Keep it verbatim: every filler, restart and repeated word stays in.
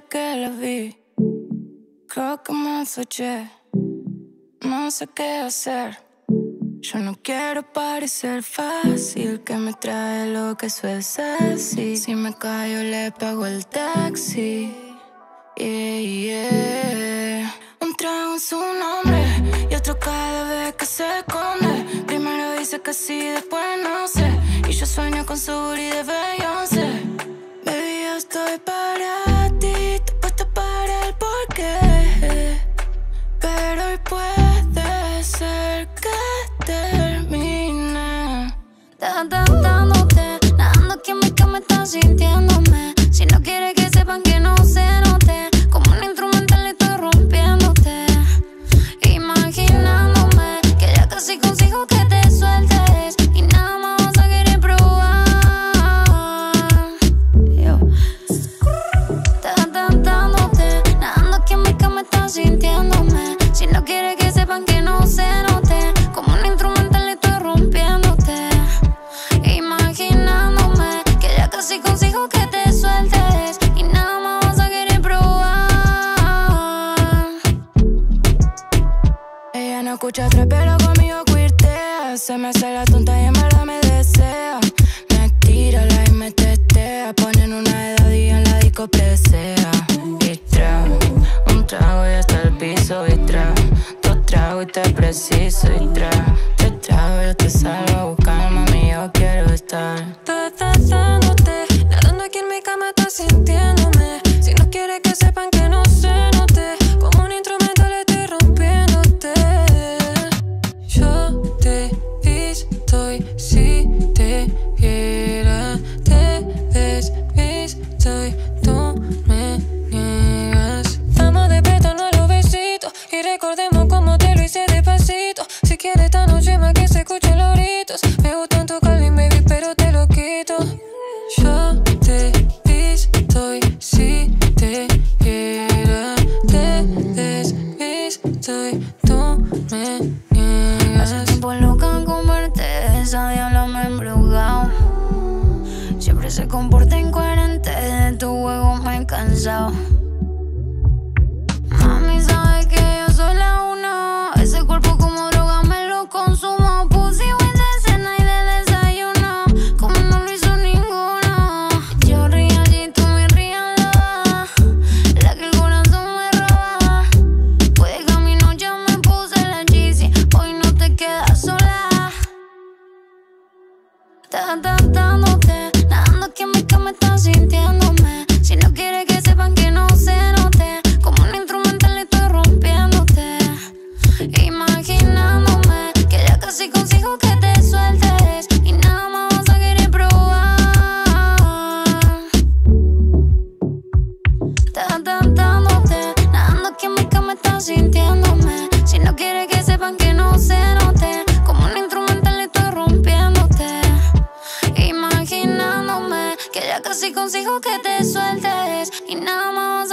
que la vi, creo que me fallé. No sé qué hacer. Yo no quiero parecer fácil, que me trae lo que eso es así. Si me callo le pago el taxi. Yeah, yeah. Un trago en su nombre y otro cada vez que se esconde. Primero dice que sí, después no sé. Y yo sueño con su booty de Beyoncé. Baby, yo estoy para ti, tú puesto para el porqué. Pero hoy puede ser que termine. Dándote, nadando aquí en mi cama estás sintiéndome. Si no quieres que sepan que no se note, como un instrumental estoy rompiéndote. Imaginándome que ya casi consigo que te sueltes y nada más vas a querer probar. Yo. Dándote, nadando aquí en mi cama estás sintiéndome. Si no quieres que sepan que no se note, como un instrumental estoy rompiéndote. Imaginándome que ya casi consigo que te sueltes y nada más vas a querer probar. Ella no escucha trap, pero conmigo quirtea. Se me hace la tonta y en verdad me desea. Me tira la y me testea. Ponen una edad y en la disco presea. Y tra, un trago y hasta el piso. Y tra, dos tragos y te preciso. Y tra, tres tragos yo te salgo a buscar. Mami, yo quiero estar. Dándote, nadando aquí en mi cama estás sintiéndome. Si no quieres que sepan que no se note, como un instrumental estoy rompiéndote. Yo te visto y si te viera, te desvisto y tú me niegas. Vamos despertando a los besitos y recordemos cómo te lo hice despacito. Si quieres esta noche más que se escuchen los gritos. Me gustan tu calling, baby, pero te lo quito. Yo te visto y si te viera, te desvisto y tú me niegas. Hace tiempo loca con verte, esa diabla me ha embrujado. Siempre se comporta incoherente, de tu juego me he cansado. Mami sabe que yo soy la uno, ese cuerpo como droga me lo consumo. Pussy win de cena y de desayuno, como no lo hizo ninguno. Yo río allí, tú me rías loba, la que el corazón me roba. Puede camino, ya me puse la Yeezy, hoy no te quedas sola. Dándote, nadando aquí en mi cama estás sintiéndome. Si no quieres que sepan que no se note, como un instrumental estoy rompiéndote. Imaginándome que ya casi consigo que te sueltes y nada más vas a querer probar. Dándote, nadando aquí en mi cama estás sintiéndome. Si no quieres que sepan que no se note, como un instrumental estoy rompiéndote. Imaginándome que ya casi consigo que te sueltes y nada más